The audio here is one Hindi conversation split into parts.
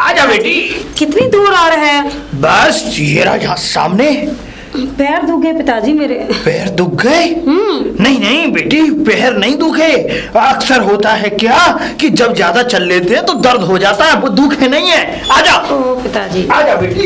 आजा बेटी। कितनी दूर आ रहे हैं? बस ये रहा यहाँ सामने। पैर दुख गए पिताजी मेरे। पैर दुख गए? नहीं नहीं बेटी, पैर नहीं दुखे। अक्सर होता है क्या कि जब ज्यादा चल लेते हैं तो दर्द हो जाता है, वो दुखे नहीं है। आजा। ओ पिताजी। आजा बेटी,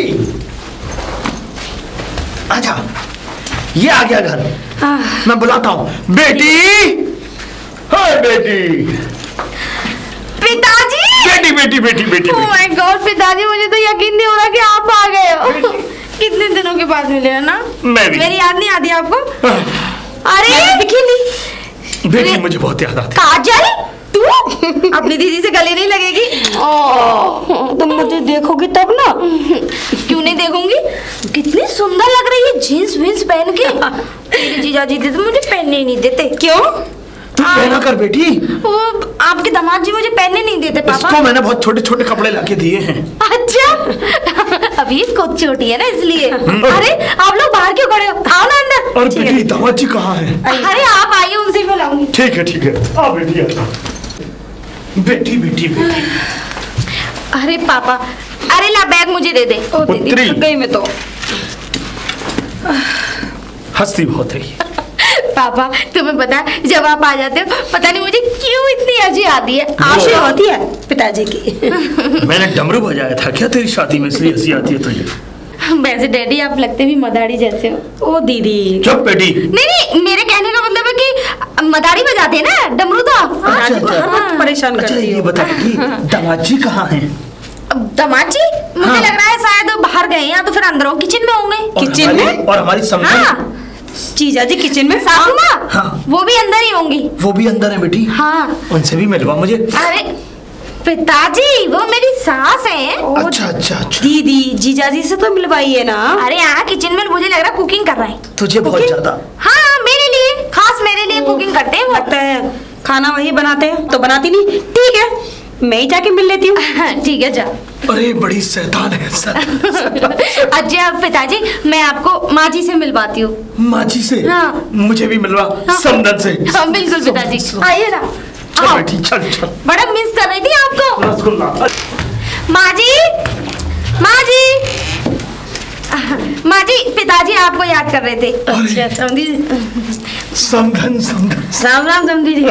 आजा। ये आ गया घर, मैं बुलाता हूँ। बेटी, हाय बेटी। पिताजी। बेटी बेटी बेटी बेटी। ओह माय गॉड पिताजी, मुझे तो यकीन नहीं हो रहा कि आप आ गए हो। कितने दिनों के बाद मिले हो ना? मैं भी। मेरी याद नहीं आती आपको? अरे दिखी नहीं। बेटी मुझे बहुत याद आती। काजल, तू अपनी दीदी से गले नहीं लगेगी? तुम मुझे देखोगी तब ना। क्यों नहीं देखूंगी? कितनी सुंदर लग रही है जीन्स विन्स पहन के। मेरे जीजा जी तो मुझे पहनने ही नहीं देते। क्यों? तू पहना कर बेटी। वो आपके दामाद जी मुझे पहनने नहीं देते पापा। इसको मैंने बहुत छोटे छोटे कपड़े लाके दिए हैं। अच्छा अभी खुद छोटी है ना इसलिए। अरे आप लोग बाहर क्यों खड़े हो? आओ ना अंदर। और बेटी दामाद जी कहाँ हैं? अरे आप आइए, उनसे मिलाऊंगी। ठीक है ठीक है, आ बेटी आ। बेटी बेटी बेटी। अरे पापा, अरे ला बैग मुझे दे दे। ओ दीदी थक गई मैं तो। हंसती बहुत है। पापा तुम्हें पता है जब आप आ जाते हो पता नहीं मुझे क्यों इतनी हंसी आती है। आशी होती है पिताजी की। मैंने डमरू बजाया था क्या तेरी शादी में, इसलिए हंसी आती है तुझे? वैसे डैडी आप लगते भी मदारी जैसे हो। ओ दीदी चुप बेटी। नहीं नहीं, मेरे कहने का मतलब है कि मदारी बजाते हैं ना, डमरू तो। बहुत परेशान अच्छा करती ये हो। बता बेटी, दामाद जी कहाँ हैं? दामाद जी मुझे लग रहा है शायद बाहर गए या तो फिर अंदर हो, किचन में होंगे। किचन में? और हमारी समझ। हाँ जीजा जी किचन में। सासू माँ हाँ। वो भी अंदर ही होंगी। वो भी अंदर है बेटी। हाँ उनसे भी मिलवा मुझे। अरे पिताजी वो मेरी सास है। अच्छा अच्छा अच्छा। दीदी जीजा जी से तो मिलवाइए ना। अरे यहाँ किचन में मुझे लग रहा है कुकिंग कर रहे हैं। तुझे बहुत ज्यादा। हाँ मेरे लिए, खास मेरे लिए कुकिंग करते हैं वो। लगता है खाना वही बनाते हैं तो बनाती नहीं। ठीक है मैं ही जाके मिल लेती हूँ। ठीक है जा। अरे बड़ी शैतान है सर। अच्छा पिताजी मैं आपको माँ जी से मिलवाती हूँ। माँ जी से? हाँ। मुझे भी मिलवा। हाँ। समदन से। हाँ बिल्कुल पिताजी, आइए ना। चल बेटी चल चल। बड़ा मिस कर रही थी आपको। रसगुल्ला। माँ जी, माँ जी, माँ जी पिताजी आपको याद कर रहे थे। अच्छा समझी। समधन समधन। राम राम समझी जी।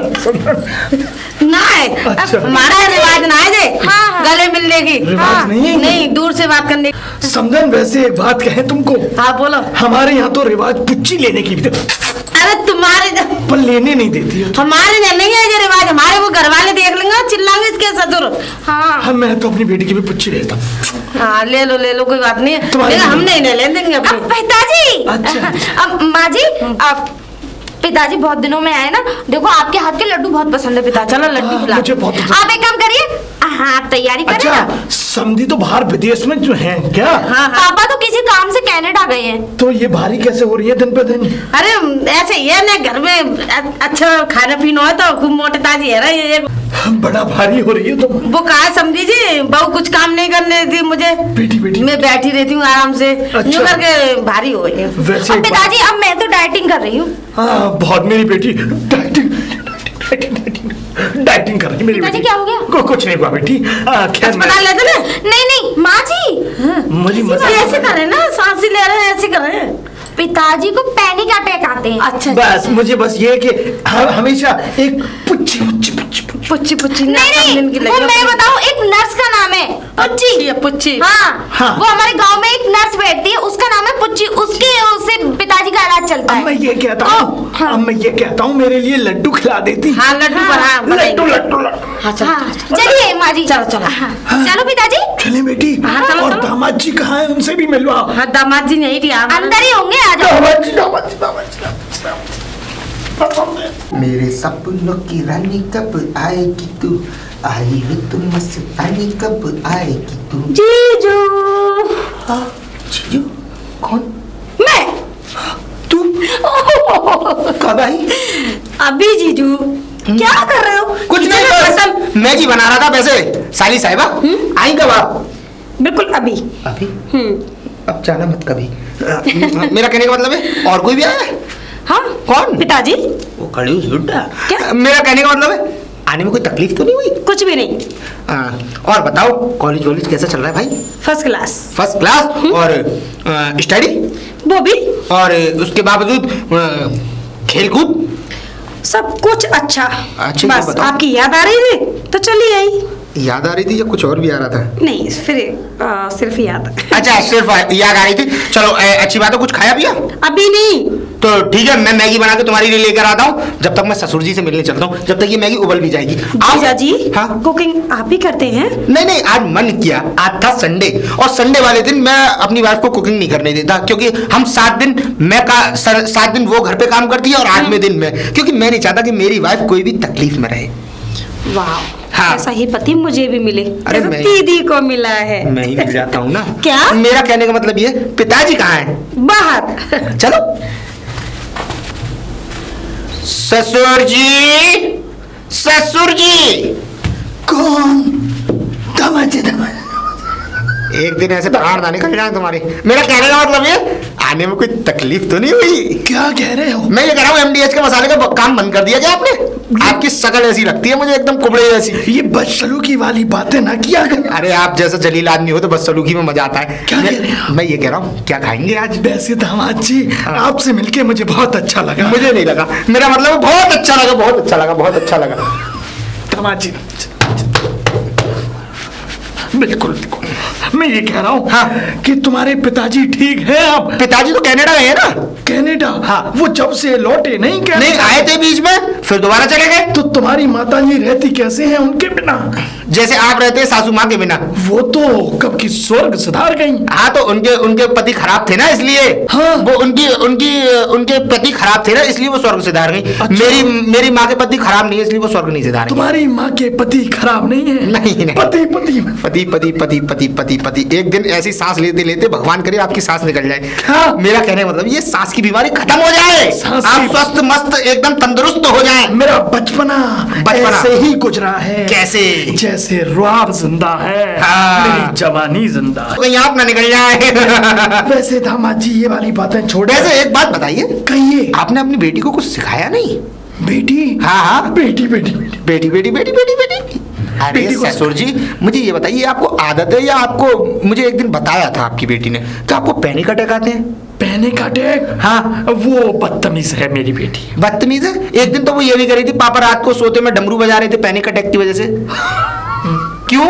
ना है अच्छा। हमारा रिवाज ना है जे हाँ। गले मिलने की। रिवाज नहीं है? नहीं दूर से बात करने की। समधन वैसे एक बात कहें तुमको। हाँ बोलो। हमारे यहाँ तो रिवाज पुच्ची लेने की भी अरे तुम्हारे पर लेने नहीं देती है। हमारे नहीं है ये रिवाज, हमारे वो घर वाले देख लेंगे चिल्लाएंगे इसके ससुर। हाँ हाँ मैं तो अपनी बेटी की भी पुच्ची लेता। हाँ ले लो कोई बात नहीं है। तुम्हारी हम नहीं ले देंगे अब अपनी। पिताजी। अच्छा। अब माँ जी अब पिताजी बहुत दिनों में आए ना, देखो आपके हाथ के लड्डू बहुत पसंद है पिताजी। चलो लड्डू खिला। मुझे बहुत पसंद। आप एक काम करिए, हाँ आप तैयारी करें अच्छा ना। समधी तो बाहर विदेश में जो है क्या? हाँ हाँ। पापा तो किसी काम से कनाडा गए हैं। तो ये भारी कैसे हो रही है दिन पे दिन? अरे ऐसे ये ना घर में अच्छा खाना पीना है तो खूब मोटे ताजी है ना ये। बड़ा भारी हो रही है तो। वो कहा समझी जी बहू कुछ काम नहीं करने देती मुझे। बेटी बेटी मैं बैठी रहती हूँ आराम से। अच्छा। यूं करके भारी हो गई है। वैसे अब एक बात- पिताजी अब मैं तो डाइटिंग कर रही हूँ। हाँ बहुत मेरी बेटी डाइटिंग डाइटिंग कर रही है मेरी पिताजी, बेटी। क्या हो गया? कुछ नहीं हुआ बेटी। खैर अस्पताल लेते ना। नहीं नहीं माँ जी, मुझे ऐसे कर रहे ना सांस ही ले रहे हैं ऐसे कर रहे हैं। पिताजी को पैनिक अटैक आते हैं। अच्छा बस मुझे बस ये कि हमेशा एक पुच्ची पुच्ची पुच्ची पुच्ची पुच्ची नहीं वो मैं बताऊँ, एक नर्स का नाम है पुच्ची। पुच्ची। हाँ, हाँ। वो हमारे गांव में एक नर्स बैठती है, उसका नाम है पुच्ची। उसके उससे पिताजी का इलाज चलता अब है। मैं ये कहता हूँ हाँ। अब मैं ये कहता हूँ मेरे लिए लड्डू खिला देती। हाँ लड्डू बना लड्डू लड्डू लड्डू। हाँ चलो हाँ, चलिए माँ जी। चलो चलो। हाँ, चलो पिताजी चले बेटी। हाँ, चलो, और चलो। दामाद जी कहाँ हैं? उनसे भी मिलवा। हाँ दामाद जी नहीं थी आप अंदर ही होंगे, आ जाओ। दामाद जी दामाद जी दामाद जी दामाद जी। मेरे सपनों की रानी कब आएगी तू, आई वे तुम मस्तानी कब आएगी तू। जीजू। जीजू कौन? मैं तू कब आई? अभी जीजू क्या कर रहे हो? कुछ नहीं बस मैगी बना रहा था। वैसे साली साहिबा आई कब आप? बिल्कुल अभी। अभी? अब जाना मत कभी। मेरा कहने का मतलब है और कोई भी आया है? हाँ कौन? पिताजी। वो खड़ूस बुड्ढा। क्या? मेरा कहने का मतलब है आने में कोई तकलीफ तो नहीं हुई? कुछ भी नहीं। और बताओ कॉलेज वॉलेज कैसा चल रहा है भाई? First class. First class. और स्टडी? वो भी। और उसके बावजूद खेल कूद? सब कुछ अच्छा। अच्छा, बस बताओ। आपकी याद आ रही थी तो चली आई। याद आ रही थी या कुछ और भी आ रहा था? नहीं, फिर सिर्फ याद। अच्छा, सिर्फ याद आ रही थी। चलो अच्छी बात है, कुछ खाया पिया? अभी नहीं। तो ठीक है, मैं मैगी बना के तुम्हारे लिए लेकर आता हूँ। जब तक मैं ससुर जी से मिलने चलता हूँ, जब तक ये मैगी उबल भी जाएगी। जीजा जी, हाँ? कुकिंग आप ही करते हैं? नहीं, आज मन किया। आज था संडे, और संडे वाले दिन मैं अपनी वाइफ को कुकिंग नहीं करने देता, क्योंकि हम 7 दिन 7 दिन वो घर पे काम करती है और 8वें दिन मैं, क्योंकि मैं नहीं चाहता कि मेरी वाइफ कोई भी तकलीफ में रहे। वाह, हाँ। ऐसा ही पति मुझे भी मिले। अरे जैसा मैं- दीदी को मिला है। मैं ही मिल जाता हूँ ना। क्या? मेरा कहने का मतलब ये, पिताजी कहाँ हैं? बाहर। चलो। ससुर जी, ससुर जी। कौन? दमाजे दमाजे। एक दिन ऐसे प्राण ना निकल जाए तुम्हारे। मेरा कहने का मतलब ये, आने में कोई तकलीफ तो नहीं हुई? क्या कह रहे हो? मैं ये कह रहा हूँ, MDH के मसाले का काम बंद कर दिया क्या आपने? आपकी शक्ल ऐसी लगती है मुझे, एकदम कुबड़े जैसी। ये बदसलूकी वाली बातें ना किया कर। अरे आप जैसा जलील आदमी हो तो बदसलूकी में मजा आता है। क्या कह रहे हो? मैं ये कह रहा हूँ, क्या खाएंगे आज? वैसे दामाद जी, आपसे मिलके मुझे बहुत अच्छा लगा। मुझे नहीं लगा, मेरा मतलब बहुत अच्छा लगा, बहुत अच्छा लगा, बहुत अच्छा लगा। दामाद जी, बिल्कुल। मैं ये कह रहा हूँ, हाँ, कि तुम्हारे पिताजी ठीक है? आप पिताजी तो कनाडा गए ना? कनाडा? हाँ। वो जब से लौटे नहीं क्या? नहीं, आए थे बीच में, फिर दोबारा चले गए। तो तुम्हारी माताजी रहती कैसे हैं उनके बिना? जैसे आप रहते हैं सासू माँ के बिना। वो तो कब की स्वर्ग सिधार गई। हाँ, तो उनके पति खराब थे ना, इसलिए। हाँ। वो उनके पति खराब थे ना, इसलिए वो स्वर्ग सिधार गई। अच्छा। मेरी माँ के पति खराब नहीं है, इसलिए वो स्वर्ग नहीं सिधार गई। तुम्हारी माँ के पति खराब नहीं है? नहीं। पति पति पति पति पति पति पति पति एक दिन ऐसी सांस लेते लेते भगवान करे आपकी सांस निकल जाए। क्या? मेरा कहने का मतलब ये सांस की बीमारी खत्म हो जाए, सांस आप की- स्वस्थ मस्त एकदम तंदुरुस्त हो जाए। मेरा बचपना ऐसे ही गुजरा है। कैसे? जैसे रुआब जिंदा है, हाँ। मेरी जवानी जिंदा है। कहीं आप ना निकल जाए। वैसे दामाद जी, ये वाली बातें छोड़। वैसे एक बात बताइए, कहिए। आपने अपनी बेटी को कुछ सिखाया नहीं? बेटी? हाँ, बेटी बेटी बेटी बेटी बेटी बेटी बेटी। अरे बेटी को- ससुर जी, मुझे ये बताइए, आपको आदत है या आपको, मुझे एक दिन बताया था आपकी बेटी ने, तो आपको पैनिक अटैक आते हैं? Panic attack? हाँ। वो बदतमीज है मेरी बेटी। बदतमीज है? एक दिन तो वो ये भी कह रही थी, पापा रात को सोते में डमरू बजा रहे थे पैनिक अटैक की वजह से। क्यों?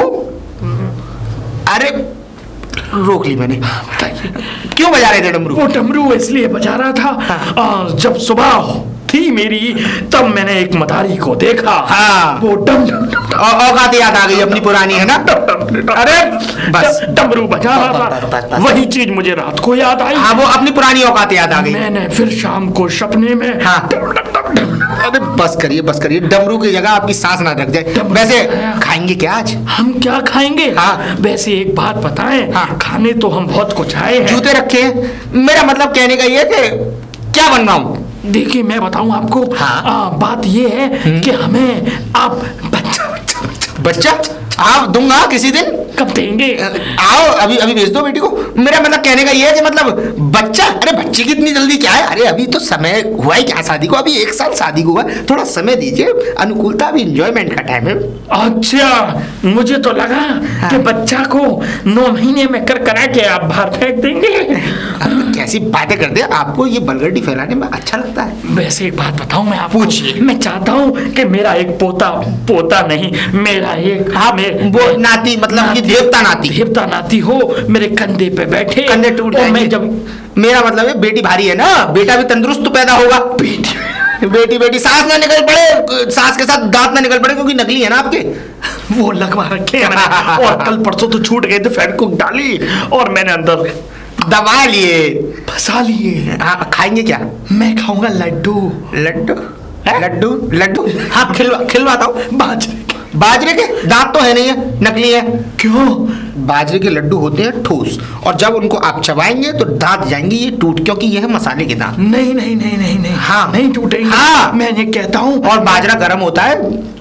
अरे रोक ली मैंने। क्यों बजा रहे थे डमरू? वो डमरू इसलिए बजा रहा था, जब सुबह थी मेरी, तब मैंने एक मदारी को देखा। हाँ। वो डम डम डम औकात याद आ गई अपनी पुरानी, है ना? अरे बस। डमरू बजा रहा बस। था, वही चीज मुझे रात को याद आई। हाँ, वो अपनी पुरानी औकात याद आ गई। मैंने फिर शाम को सपने में हाँ। डम डम डम डम। अरे बस करिए, बस करिए, डमरू की जगह आपकी सांस ना रख जाए। डमरू वैसे आया। खाएंगे क्या आज? हम क्या खाएंगे? हाँ। वैसे एक बात बताएं, हाँ। खाने तो हम बहुत कुछ आए हैं। जूते रखे हैं। मेरा मतलब कहने का ये कि क्या बनवाऊं? देखिए मैं बताऊं आपको, हाँ। बात ये है कि हमें आप बच्चा बच्चा बच्चा बच्चा आप दूंगा किसी दिन। कब देंगे? आओ, अभी अभी भेज दो बेटी को। मेरा मतलब कहने का ये है कि मतलब बच्चा, अरे बच्चे की इतनी जल्दी क्या है? अरे अभी तो समय हुआ ही क्या शादी को, अभी 1 साल शादी को हुआ, थोड़ा समय दीजिए, अनुकूलता, अभी इंजॉयमेंट का टाइम है। अच्छा, मुझे तो लगा कि बच्चा को 9 महीने में कर करा के आप बाहर फेंक देंगे। अब कैसी बातें करते हैं, आपको ये बलगर्डी फैलाने में अच्छा लगता है? वैसे एक बात बताऊं मैं आपको, पूछिए। मैं चाहता हूं कि मेरा एक पोता नहीं, मेरा एक वो नाती, मतलब कि देवता नाती। देवता नाती हो, मेरे कंधे पे बैठे, कंधे टूट और जाएंगे। मैं जब मेरा मतलब है बेटी भारी है ना, बेटा भी तंदुरुस्त पैदा होगा। बेटी बेटी सांस ना निकल पड़े, सांस के साथ दांत ना निकल पड़े, क्योंकि नकली है ना आपके। वो लगवा रखे हैं मैंने, और कल परसों तो छूट गए थे, फेविक्विक डाली और मैंने अंदर दबा लिए, फंसा लिए। हाँ, खाएंगे क्या? मैं खाऊंगा लड्डू। लड्डू? है? लड्डू लड्डू हाँ, खिलवाता हूँ। बाजरे के दांत तो है नहीं है, नकली है। क्यों? बाजरे के लड्डू होते हैं ठोस, और जब उनको आप चबाएंगे तो दांत जाएंगे ये टूट, क्योंकि ये है मसाले के दांत। नहीं नहीं नहीं नहीं नहीं, हाँ। नहीं टूटेंगे। हाँ। मैं ये कहता हूँ, और बाजरा गर्म होता है,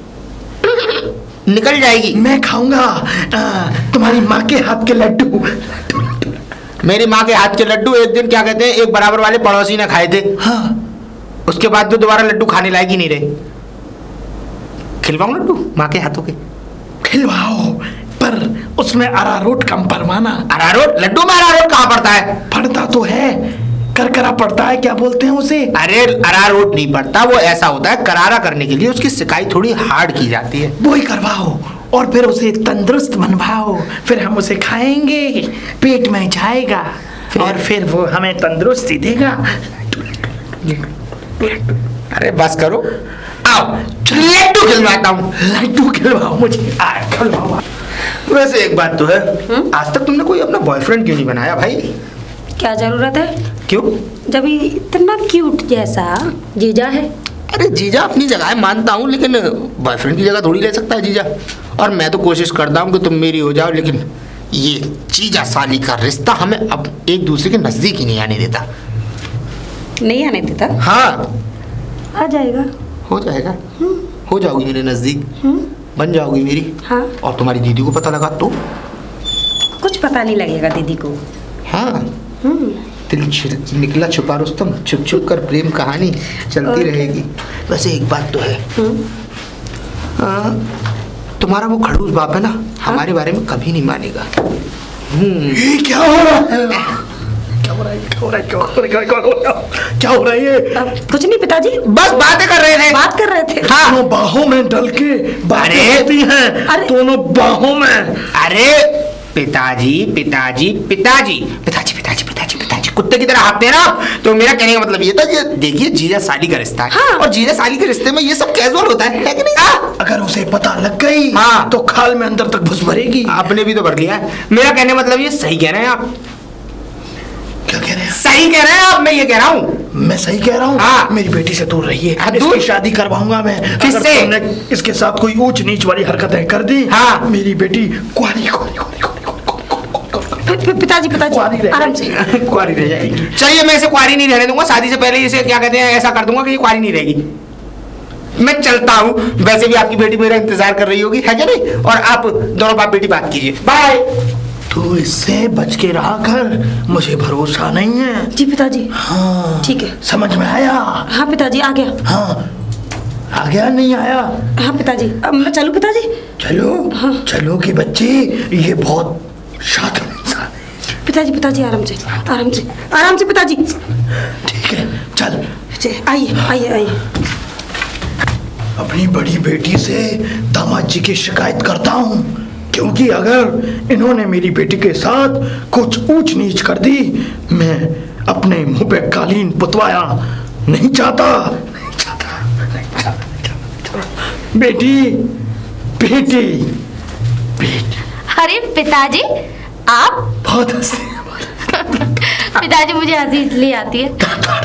निकल जाएगी। मैं खाऊंगा तुम्हारी माँ के हाथ के लड्डू। मेरी माँ के हाथ के लड्डू एक दिन क्या कहते हैं, एक बराबर वाले पड़ोसी ने खाए थे। हाँ। उसके बाद तो दोबारा लड्डू खाने लायक ही नहीं रहे। खिलवाऊं लड्डू माँ के हाथों के? खिलवाओ, पर उसमें अरारोट कम परवाना। अरारोट? लड्डू में अरारोट कहाँ पड़ता है? पड़ता तो है, करकरा पड़ता है, क्या बोलते हैं उसे? अरे अरारोट नहीं पड़ता, वो ऐसा होता है करारा करने के लिए उसकी सिकाई थोड़ी हार्ड की जाती है। वो ही करवाओ और फिर उसे तंदुरुस्त बनवाओ, फिर हम उसे खाएंगे, पेट में जाएगा और फिर वो हमें तंदुरुस्ती देगा। अरे बस करो, आओ लड्डू खिलवाता हूँ। लड्डू खिलवाओ मुझे, खिलवाओ। वैसे एक बात तो है, आज तक तुमने कोई अपना बॉयफ्रेंड क्यों नहीं बनाया भाई? क्या जरूरत है? क्यों? जब इतना क्यूट जैसा जीजा है। अरे जीजा अपनी जगह है मानता हूँ, लेकिन बॉयफ्रेंड की जगह थोड़ी ले सकता है जीजा। और मैं तो कोशिश करता हूँ कि तुम मेरी हो जाओ, लेकिन ये जीजा साली का रिश्ता हमें अब एक दूसरे के नजदीक ही नहीं आने देता। नहीं आने देता? हाँ आ जाएगा। हो जाएगा, हो जाओगी मेरे नजदीक, बन जाओगी मेरी। हाँ। और तुम्हारी दीदी को पता लगा तो? कुछ पता नहीं लगेगा दीदी को। हाँ, दिल निकला छुपा रुस्तम, छुप छुप कर प्रेम कहानी चलती रहेगी। वैसे एक बात तो है, तुम्हारा वो खड़ूस बाप है ना, हमारे बारे में कभी नहीं मानेगा। ये क्या हो रहा है? क्या हो रहा है? क्या हो रहा है? क्या हो रहा है? क्या हो रहा है ये? कुछ नहीं पिताजी, बस बातें कर रहे थे। बात कर रहे थे। हाँ। दोनों बाहों में डल के बातें होती हैं, दोनों बाहों में। अरे पिताजी पिताजी पिताजी पिताजी पिताजी पिताजी पिताजी कुत्ते की तरह हाँफते हैं ना, तो मेरा कहने का मतलब ये था कि देखिए जीजा साली का रिश्ता है। हाँ। और जीजा साली के रिश्ते में ये सब कैजुअल होता है कि नहीं? अगर उसे पता लग गई हाँ। तो खाल में अंदर तक घुस भरेगी। आपने भी तो भर लिया है। मेरा कहने का मतलब ये सही कह रहे हैं आप? क्या कह रहे हैं? सही कह रहे हैं आप? मैं ये कह रहा हूँ। मैं सही कह रहा हूँ। हाँ। मेरी बेटी से दूर रहिए, हाँ, इसकी दूर? शादी करवाऊंगा मैं। किससे? अगर तुमने इसके साथ कोई ऊंच नीच वाली हरकतें कर दी, हाँ। मेरी बेटी कुआरी कुआरी कुआरी पिताजी पिताजी आराम से। कुआरी रह जाएगी। चलिए मैं इसे कुआरी नहीं रहने दूंगा, शादी से पहले इसे क्या कहते हैं ऐसा कर दूंगा कि ये कुआरी नहीं रहेगी। मैं चलता हूँ, वैसे भी आपकी बेटी मेरा इंतजार कर रही होगी, है क्या नहीं? और आप दोनों बाप बेटी बात कीजिए। बाय। तू इससे बच के रहा कर, मुझे भरोसा नहीं है। जी पिताजी। हाँ ठीक है। समझ में आया? हाँ पिताजी आ गया। हाँ आ गया, नहीं आया? हाँ पिताजी, अब मैं चलूं पिताजी? चलो। हाँ। चलो कि बच्ची, ये बहुत शातिर इंसान है। पिताजी पिताजी आराम से आराम से आराम से पिताजी। ठीक है चल। आइए आइए आइए। अपनी बड़ी बेटी से दामाद जी की शिकायत करता हूँ, क्योंकि अगर इन्होंने मेरी बेटी के साथ कुछ ऊंच नीच कर दी, मैं अपने मुंह पे कालीन पुतवाया नहीं चाहता। बेटी बेटी बेटी। अरे पिताजी आप बहुत हंसते हैं। पिताजी मुझे हंसी इसलिए आती है।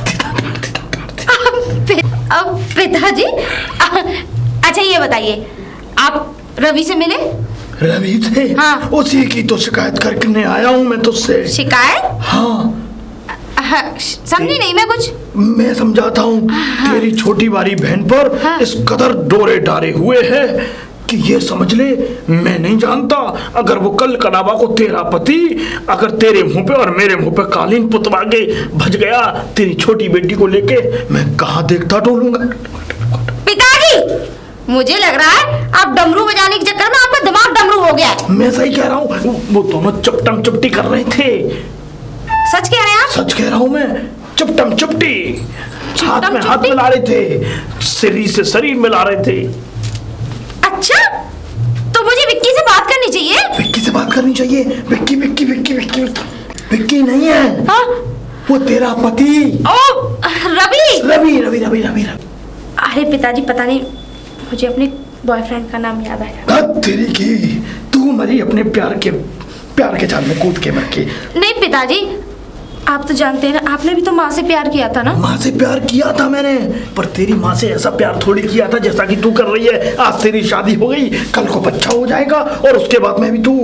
अब पिताजी अच्छा ये बताइए, आप रवि से मिले? रवि थे? हाँ। उसी की तो शिकायत करके आया हूँ मैं तुझसे। शिकायत? हाँ। समझी नहीं मैं कुछ। मैं समझाता हूँ। हाँ। तेरी छोटी वाली बहन पर हाँ। इस कदर डोरे डारे हुए हैं कि ये समझ ले, मैं नहीं जानता अगर वो कल कनाबा को तेरा पति अगर तेरे मुंह पे और मेरे मुंह पे कालीन पुतवा के भज गया तेरी छोटी बेटी को लेके, मैं कहाँ देखता डोलूंगा। पिताजी मुझे लग रहा है आप डमरू बजाने के चक्कर में आपका दिमाग डमरू हो गया है। मैं सही कह रहा हूँ, वो दोनों चपटम चुपटी कर रहे थे। सच कह रहे हैं आप? सच कह रहा हूँ मैं, चपटम चुपटी, हाथ में हाथ मिला रहे थे, शरीर से शरीर मिला रहे थे। अच्छा तो मुझे विक्की से बात करनी चाहिए। विक्की से बात करनी चाहिए। विक्की विक्की विक्की विक्की विक्की नहीं है। हाँ? वो तेरा पति। ओ रवि रवि रवि रवि रवि। अरे पिताजी पता नहीं मुझे अपने बॉयफ्रेंड का नाम याद आया। तेरी की तू मरी अपने प्यार के जाल में कूद के मर के। नहीं पिताजी आप तो जानते हैं ना, आपने भी तो माँ से प्यार किया था ना। माँ से प्यार किया था मैंने, पर तेरी माँ से ऐसा प्यार थोड़ी किया था जैसा कि तू कर रही है। आज तेरी शादी हो गई, कल को बच्चा हो जाएगा और उसके बाद मैं भी तू।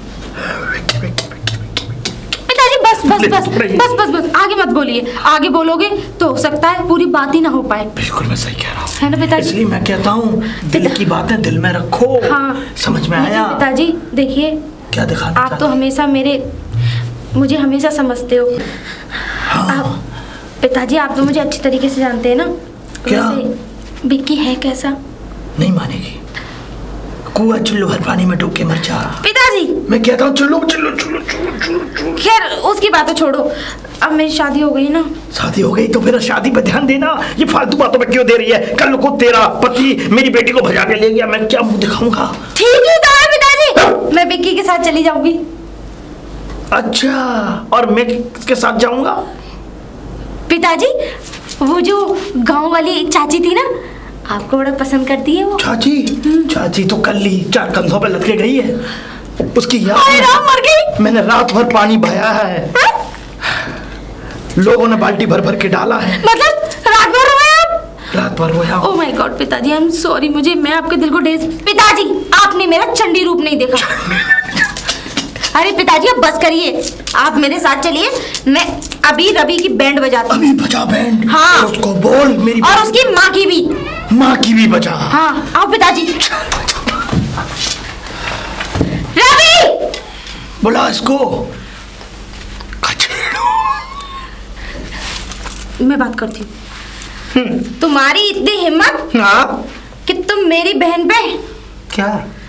पिताजी बस बस बस बस बस बस आगे मत बोलिए, आगे बोलोगे तो हो सकता है पूरी बात ही ना हो पाए। बिल्कुल मैं सही कह रहा हूँ, है ना पिताजी? इसलिए मैं कहता हूँ दिल की बातें दिल में रखो। हाँ समझ में आया? पिताजी देखिए, क्या दिखाना आप तो हमेशा मुझे हमेशा समझते हो। हाँ। आप पिताजी आप तो मुझे अच्छी तरीके से जानते हैं ना। क्या? वैसे विक्की है कैसा? नहीं मानेगी। कुआं चुल्लू भर पानी में डूब के मर जा। पिताजी मैं कहता हूँ चुल्लू चुल्लू चुल्लू चुल्लू चुल्लू। खैर उसकी बातें छोड़ो, अब मेरी शादी हो गई ना। शादी हो गई तो फिर शादी पे ध्यान देना, ये फालतू बातों पे क्यों दे रही है? कल को तेरा पति मेरी बेटी को भगा के ले गया, मैं क्या मुंह दिखाऊंगा? ठीक ही तो है पिताजी, मैं विक्की के साथ चली जाऊंगी। अच्छा, और मैं किसके साथ जाऊंगा? पिताजी वो जो गांव वाली चाची थी ना, आपको बड़ा पसंद करती है वो। चाची तो कल ही 4 कंधों पे लटके गई है, उसकी याद मर गई। मैंने रात भर पानी बहाया है, लोगों ने बाल्टी भर भर के डाला है। मतलब रात भर रोया आप? रात भर रोया। ओह माय गॉड पिताजी, आई एम सॉरी, मैं आपके दिल को पिताजी आपने मेरा चंडी रूप नहीं देखा। अरे पिताजी अब बस करिए, आप मेरे साथ चलिए, मैं अभी रवि की बैंड बजाती हूँ। अभी बजा बैंड? हाँ। और उसको बोल मेरी और उसकी माँ की भी बजा। हाँ आओ पिताजी। रवि बुला इसको। मैं बात करती हूँ। तुम्हारी इतनी हिम्मत हाँ कि तुम मेरी बहन पे क्या?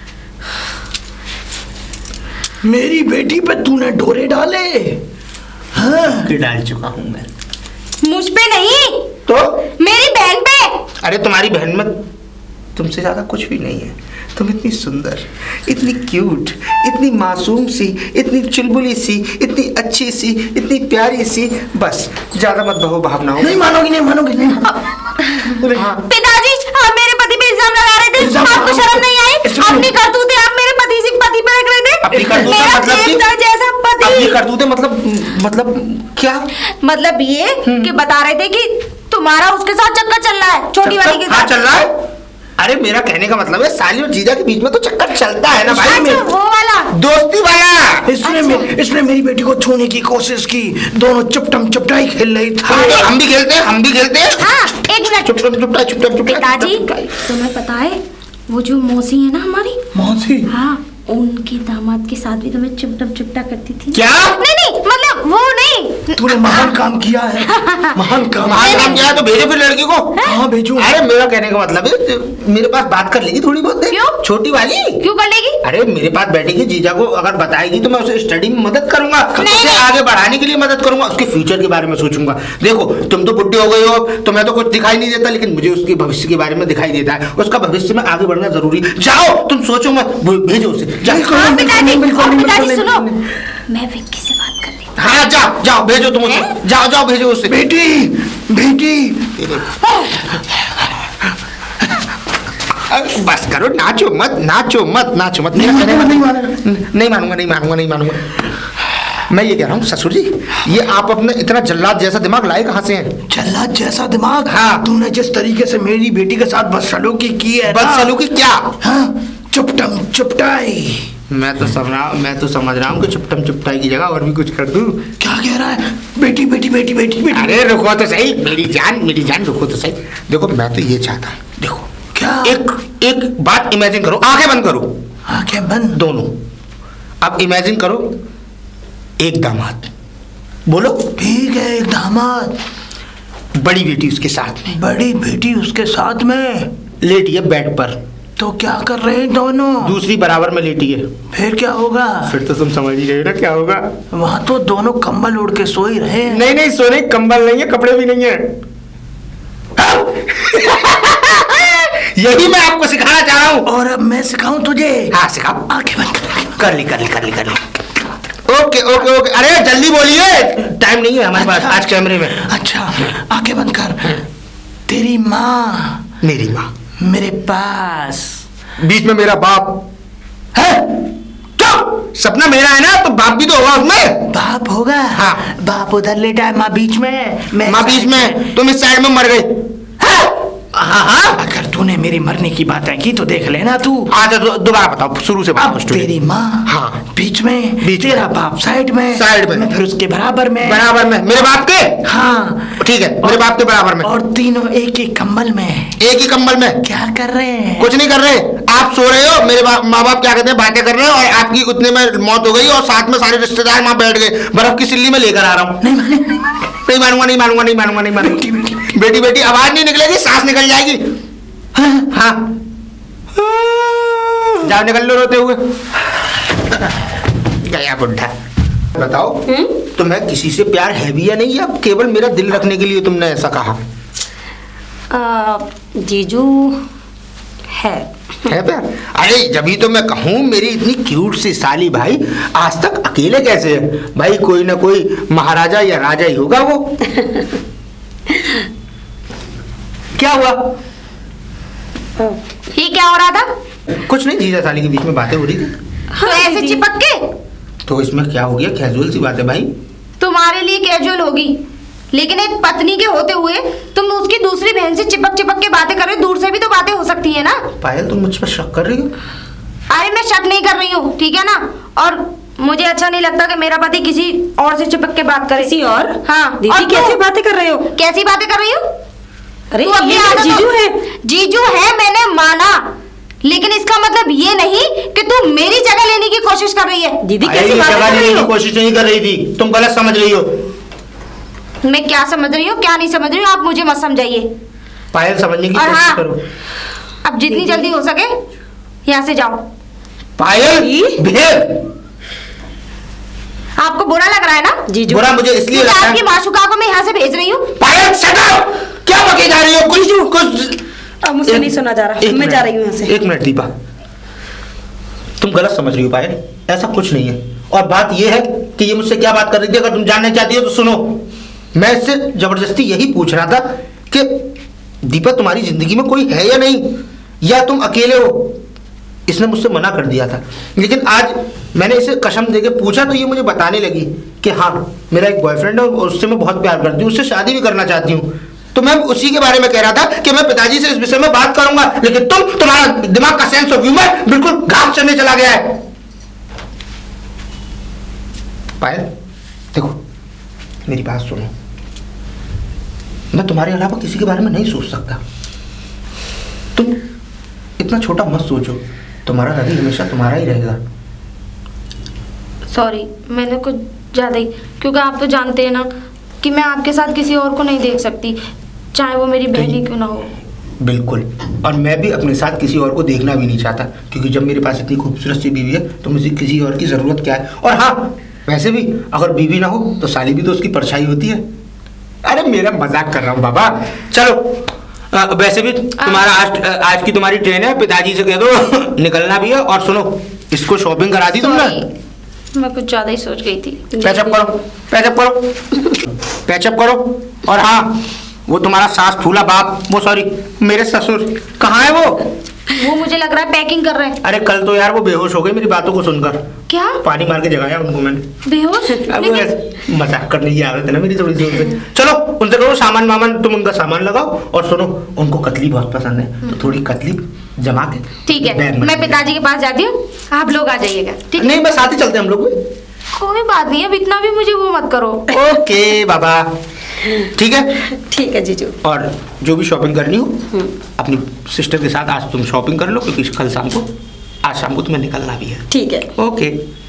मेरी बेटी पे तूने डोरे डाले? हाँ। डाल चुका हूँ मैं। मुझ पे नहीं तो मेरी बहन पे। अरे तुम्हारी बहन में तुमसे ज्यादा कुछ भी नहीं है। तुम इतनी सुंदर, इतनी क्यूट, इतनी मासूम सी, इतनी चुलबुली सी, इतनी अच्छी सी, इतनी प्यारी सी, बस ज्यादा मत बहो भावनाओं। नहीं मानोगी नहीं। हाँ। पिताजी आप मेरे पति पे इल्जाम लगा रहे थे, आपको शर्म नहीं आई? अपनी करतूतें आप मेरे पति पे रख रहे थे। अपनी करतूतें जैसा पति। अपनी करतूतें मतलब क्या? मतलब ये कि बता रहे थे कि तुम्हारा उसके साथ चक्कर चल रहा है, छोटी वाली के साथ। हाँ चल रहा है। अरे मेरा कहने का मतलब है साली और जीजा के बीच में तो चक्कर चलता है ना भाई। अच्छा, वो वाला दोस्ती वाला। इसने मेरी बेटी को छूने की कोशिश की, दोनों चुपटम चुपटाई खेल रही थी। हम भी खेलते हैं। हाँ एक मिनट। चुपटाई। पिताजी तुम्हें पता है वो जो मौसी है ना हमारी, मौसी? हाँ उनकी दामाद के साथ भी तो मैं चिपटा करती थी। क्या? नहीं मतलब वो नहीं। तूने महान काम किया है। महान काम किया है तो भेजो फिर लड़की को। हाँ भेजो। अरे मेरा कहने का मतलब है मेरे पास बात कर लेगी थोड़ी बहुत। क्यों? छोटी वाली क्यों कर लेगी? अरे मेरे पास बैठेगी, जीजा को अगर बताएगी तो मैं उसे स्टडी में मदद करूंगा, उसे आगे बढ़ाने के लिए मदद करूंगा, उसके फ्यूचर के बारे में सोचूंगा। देखो तुम तो बुढ़ी हो गई हो, तुम्हें तो कुछ दिखाई नहीं देता, लेकिन मुझे उसके भविष्य के बारे में दिखाई देता है। उसका भविष्य में आगे बढ़ना जरूरी। जाओ तुम सोचो मत, भेजो उसे। हाँ, पिताजी सुनो, मैं विक्की से बात कर रही हूँ। हाँ जाओ भेजो तुम उसे। जाओ भेजो उसे। बेटी बस करो, नाचो मत। नहीं मानूंगा। मैं ये कह रहा हूँ ससुर जी, ये आप अपने इतना जल्लाद जैसा दिमाग लाए कहाँ से हैं? जल्लाद जैसा दिमाग? हाँ। तूने जिस तरीके से मेरी बेटी के साथ बदसलूकी की है। बदसलूकी क्या? हाँ, चुपटम चुपटाई। मैं तो समझ रहा हूँ कि चुपटम चुपटाई की जगह और भी कुछ कर दूं। क्या कह रहा है? बेटी। अरे रुको तो सही, मेरी जान रुको तो सही। देखो मैं तो ये चाहता हूँ, देखो क्या? एक बात इमेजिन करो, आंखें बंद करो। आंखें बंद? दोनों। अब इमेजिन करो एक दामाद, बोलो। ठीक है, एक दामाद, बड़ी बेटी उसके साथ में। बड़ी बेटी उसके साथ में लेटी है बेड पर। तो क्या कर रहे हैं दोनों? दूसरी बराबर में लेटी है। फिर क्या होगा? फिर तो तुम समझ ही रहे ना क्या होगा। वहाँ तो दोनों कंबल ओढ़ के सो ही रहे हैं। नहीं सोने कंबल नहीं है, कपड़े भी नहीं है। यही मैं आपको सिखाना चाह रहा हूँ। और अब मैं सिखाऊं तुझे? हाँ सिखाओ। आंखें बंद कर ली। ओके। अरे जल्दी बोलिए, टाइम नहीं है हमारे पास आज कैमरे में। अच्छा आंखें बंद कर। तेरी माँ? मेरी माँ मेरे पास, बीच में मेरा बाप है। क्यों? सपना मेरा है ना, तो बाप भी तो होगा उसमें। बाप होगा? हाँ। बाप उधर लेटा है, माँ बीच में। माँ बीच में, तुम इस साइड में मर गई। हाँ। अगर तूने मेरी मरने की बातें की तो देख लेना तू। अच्छा दोबारा बताओ, शुरू से बताओ। तेरी माँ हाँ बीच में, तेरा बाप साइड में, मैं फिर उसके बराबर में। मेरे बाप के? हाँ ठीक है, मेरे बाप के बराबर में। और तीनों एक ही कंबल में। क्या कर रहे हैं? कुछ नहीं कर रहे। आप सो रहे हो, मेरे माँ बाप क्या कहते हैं, बातें कर रहे हैं, और आपकी उतने में मौत हो गई और साथ में सारे रिश्तेदार वहां बैठ गए। बर्फ की सिल्ली में लेकर आ रहा हूँ। नहीं मानूंगा। बेटी आवाज नहीं निकलेगी, सांस निकल जाएगी। हाँ जाओ निकल लो रोते हुए। गया बुढ़ा। बताओ तुम्हें किसी से प्यार है भी या नहीं, या केवल मेरा दिल रखने के लिए तुमने ऐसा कहा? जीजू है प्यार? अरे जभी तो मैं कहूँ मेरी इतनी क्यूट सी साली भाई आज तक अकेले कैसे है? भाई कोई ना कोई महाराजा या राजा ही होगा वो। क्या हुआ? ये क्या हो रहा था? कुछ नहीं, जीजा साली के बीच में बातें हो रही थी। तो ऐसे चिपक के? तो इसमें क्या हो गया, कैजुअल सी बात है भाई। तुम्हारे लिए कैजुअल होगी, लेकिन एक पत्नी के होते हुए तुम उसकी दूसरी बहन से चिपक चिपक के बातें कर रहे हो। दूर से भी तो बातें हो सकती है ना। पायल तुम मुझ पर शक कर रही हो? अरे मैं शक नहीं कर रही हूँ, ठीक है ना। और मुझे अच्छा नहीं लगता कि मेरा पति किसी और से चिपक के बात करे। किसी और? हाँ। दीदी कैसी बातें कर रहे हो? कैसी बातें कर रही हो? अरे तू अपनी ये आदत जीजू है। जीजू है मैंने माना, लेकिन इसका मतलब ये नहीं कि तू मेरी जगह लेने की कोशिश कर रही है। दीदी अरे कैसी ये बातें जगह कर रही लेने की हो? कोशिश नहीं कर रही थी, तुम गलत समझ रही हो। मैं क्या समझ रही हूँ क्या नहीं समझ रही हूँ, आप मुझे मत समझाइए। पायल समझने की और कोशिश हाँ, करो। अब जितनी जल्दी हो सके यहाँ से जाओ। पायल भेद आपको बुरा लग रहा है ना? जीजू बुरा मुझे इसलिए लगता आपकी है। माशुका को मैं यहाँ से भेज रही हूँ। Payal shut up! क्या बके जा रही हो? कुछ अब मुझसे नहीं सुना जा रहा, मैं जा रही हूँ यहाँ से। एक मिनट दीपा, तुम गलत समझ रही हो पायल, ऐसा कुछ नहीं है। और बात यह है कि ये मुझसे क्या बात कर रही थी, अगर तुम जानना चाहती हो तो सुनो। मैं इससे जबरदस्ती यही पूछ रहा था कि दीपा तुम्हारी जिंदगी में कोई है या नहीं, या तुम अकेले हो। इसने मुझसे मना कर दिया था, लेकिन आज मैंने इसे कसम देके पूछा तो ये मुझे बताने लगी कि हाँ मेरा एक बॉयफ्रेंड है और उससे मैं बहुत प्यार करती हूँ, उससे शादी भी करना चाहती हूँ। तो मैं उसी के बारे में कह रहा था कि मैं पिताजी से इस विषय में बात करूंगा, लेकिन तुम्हारा दिमाग का सेंस ऑफ ह्यूमर बिल्कुल घास चढ़ने चला गया है। पायल देखो मेरी बात सुनो, मैं तुम्हारे अलावा किसी के बारे में नहीं सोच सकता। तुम इतना छोटा मत सोचो, तुम्हारा रवि हमेशा तुम्हारा ही रहेगा। सॉरी, मैंने कुछ ज्यादा ही, क्योंकि आप तो जानते हैं ना कि मैं आपके साथ किसी और को नहीं देख सकती, चाहे वो मेरी बहन ही क्यों ना हो। बिल्कुल, और मैं भी अपने साथ किसी और को देखना भी नहीं चाहता, क्योंकि जब मेरे पास इतनी खूबसूरत सी बीवी है तो मुझे किसी और की जरूरत क्या है। और हाँ वैसे भी अगर बीवी ना हो तो साली भी तो उसकी परछाई होती है। अरे मेरा मजाक कर रहा हूँ बाबा। चलो वैसे भी तुम्हारा आज की तुम्हारी ट्रेन है, पिताजी से कह दो निकलना भी है। और सुनो, इसको शॉपिंग करा दी तुमने? मैं कुछ ज्यादा ही सोच गई थी। पैचअप करो, पैचअप करो, पैचअप करो। और हाँ वो तुम्हारा सास फूला बाप, वो सॉरी मेरे ससुर कहाँ है वो मुझे लग रहा है पैकिंग कर रहे हैं। अरे कल तो यार वो बेहोश हो गए मेरी बातों को सुनकर। क्या? पानी मार के जगाया उनको मैंने। बेहोश? मजाक करने की आदत है ना मेरी थोड़ी सी उनसे। चलो उनसे कहो सामान वामान, तुम उनका सामान लगाओ। और सुनो, उनको कतली बहुत पसंद है, तो थोड़ी कतली जमा के ठीक है, मैं पिताजी के पास जाती हूँ, आप लोग आ जाइएगा। ठीक है? नहीं बस साथ ही चलते हम लोग। कोई बात नहीं, अब इतना भी मुझे वो मत करो। ओके बाबा, ठीक है? ठीक है जीजू। और जो भी शॉपिंग करनी हो अपनी सिस्टर के साथ आज तुम शॉपिंग कर लो, क्योंकि कल शाम को, आज शाम को तुम्हें निकलना भी है। ठीक है। ओके।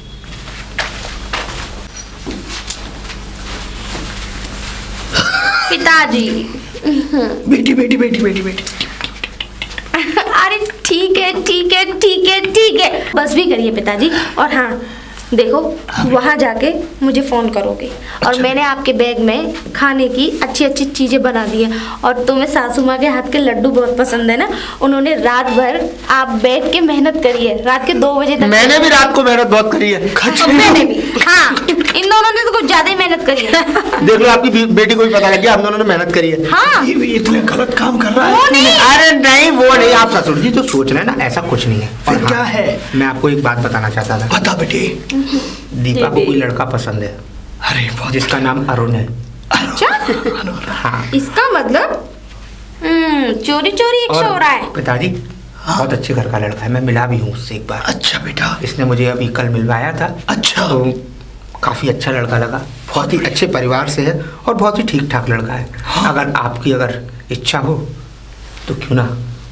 पिताजी। बेटी बेटी बेटी बेटी बेटी अरे ठीक है ठीक है ठीक है ठीक है, बस भी करिए पिताजी। और हाँ देखो, वहाँ जाके मुझे फ़ोन करोगे। और मैंने आपके बैग में खाने की अच्छी अच्छी चीज़ें बना दी है। और तुम्हें सासू माँ के हाथ के लड्डू बहुत पसंद है ना, उन्होंने रात भर आप बैठ के मेहनत करी है, रात के 2 बजे तक। मैंने भी रात को मेहनत बहुत करी है। और मैंने भी। हाँ, इन दोनों ने तो कुछ ज़्यादा ही मेहनत करी है। देख लो आपकी बेटी को भी पता लग गया, हम दोनों ने मेहनत करी है। हाँ, ये इतने गलत काम कर रहा वो है। नहीं। अरे नहीं वो नहीं, आप ससुर जी तो सोच रहे हैं ना, ऐसा कुछ नहीं है। और फिर क्या है? मैं आपको एक बात बताना चाहता था। बता बेटी। दीपा को कोई लड़का पसंद है, अरे बहुत जिसका नाम अरुण है। अच्छा, हाँ। इसका मतलब चोरी चोरी एक शो हो रहा है। पिताजी बहुत अच्छे घर का लड़का है, मैं मिला भी हूँ उससे एक बार। अच्छा बेटा। इसने मुझे अभी कल मिलवाया था। अच्छा। तो काफी अच्छा लड़का लगा, बहुत ही अच्छे परिवार से है और बहुत ही ठीक ठाक लड़का है। हाँ। अगर आपकी इच्छा हो तो क्यों ना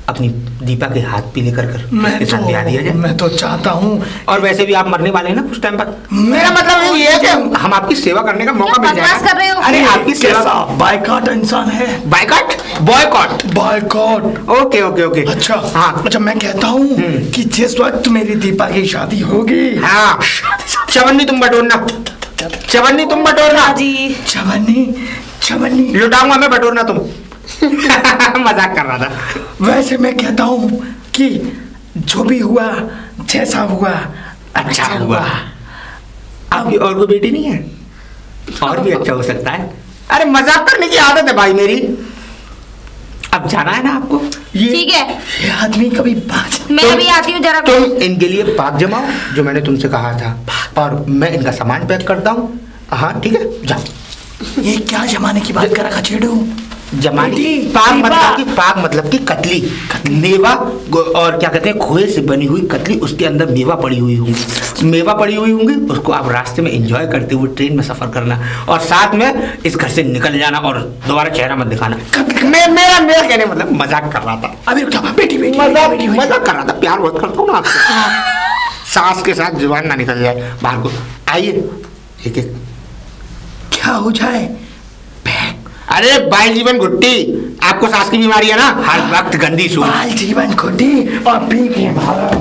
अपनी दीपा के हाथ पीले कर उसके साथ ब्याह दिया जाए। मैं तो चाहता हूँ। और वैसे भी आप मरने वाले हैं ना कुछ टाइम बाद। मेरा मतलब ये है कि हम आपकी सेवा करने का मौका मिल जाएगा। कर रहे हो? अरे आपकी सेवा। बायकॉट इंसान है। Boycott? Boycott? Boycott. Okay okay okay. अच्छा हाँ। अच्छा मैं कहता हूँ कि जिस वक्त मेरी दीपा की शादी होगी, हाँ, चवन्नी तुम बटोरना, चवन्नी तुम बटोरना जी। चवन्नी लुटाऊंगा मैं, बटोरना तुम। मजाक कर रहा था। वैसे मैं कहता हूँ कि जो भी हुआ, जैसा हुआ, अच्छा हुआ। आपकी और कोई बेटी नहीं है? और भी अच्छा हो सकता है। अरे मजाक करने की आदत है भाई मेरी। अब जाना है ना आपको? ठीक है। ये आदमी कभी बात। मैं भी आती हूँ जरा। तुम इनके लिए पाक जमाओ जो मैंने तुमसे कहा था, और मैं इनका सामान पैक करता हूँ। हाँ ठीक है, जाओ। ये क्या जमाने की बात करा खचेड़ू? जमानी पाक मतलब कि कतली, मेवा और क्या कहते हैं खोए से बनी हुई कतली, उसके अंदर मेवा पड़ी हुई होंगी, उसको आप रास्ते में एंजॉय करते हुए ट्रेन में सफर करना, और साथ में इस घर से निकल जाना और दोबारा चेहरा मत दिखाना। मेरा कहने मतलब मजाक कर रहा था। अभी बेटी मजाक कर रहा था, प्यार बहुत करता हूँ ना आपसे। सास के साथ जुबान ना निकल जाए बाहर को। आइए एक एक। क्या हो जाए? अरे बाल जीवन घुट्टी, आपको सांस की बीमारी है ना, हर वक्त गंदी सोच। बाल जीवन घुट्टी और पी के मारा।